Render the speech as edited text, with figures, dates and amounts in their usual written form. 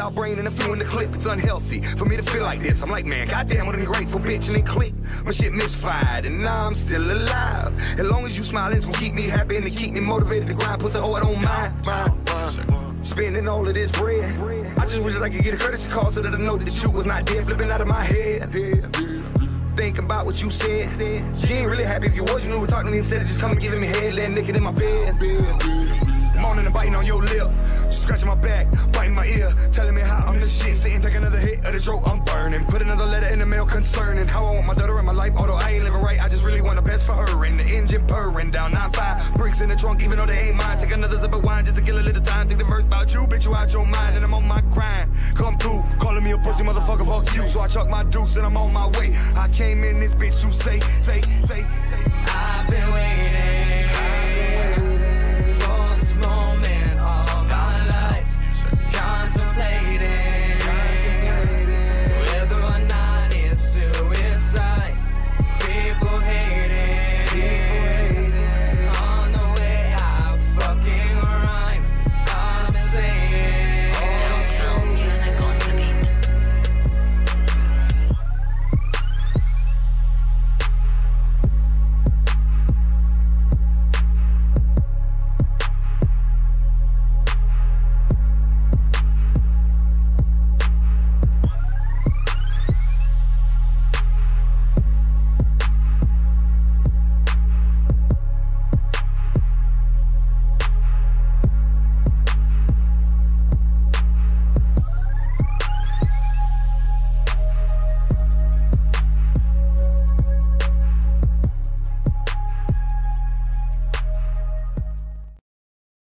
out brain and a few in the clip. It's unhealthy for me to feel like this. I'm like, man, goddamn, what an ungrateful bitch, and it click. My shit misfired, and now I'm still alive. As long as you smiling, it's gonna keep me happy and to keep me motivated to grind. Put the whole I don't mind. Spending all of this bread. I just wish that I could get a courtesy call so that I know that the truth was not dead, flipping out of my head. Think about what you said. You ain't really happy if you was. You knew to talk to me instead of just coming giving me head, laying naked in my bed. Moaning and biting on your lip, scratching my back, biting my ear, telling me how I'm the shit. Sitting, take another hit of the throat I'm burning. Put another letter in the mail concerning how I want my daughter in my life. Although I ain't living right, I just really want the best for her. And the engine purring down 9-5, bricks in the trunk, even though they ain't mine. Take another sip of wine just to kill a little time. Think the verse about you, bitch, you out your mind, and I'm on my grind. Come through, calling me a pussy motherfucker, fuck you. So I chuck my deuce and I'm on my way. I came in this bitch to say. I've been waiting.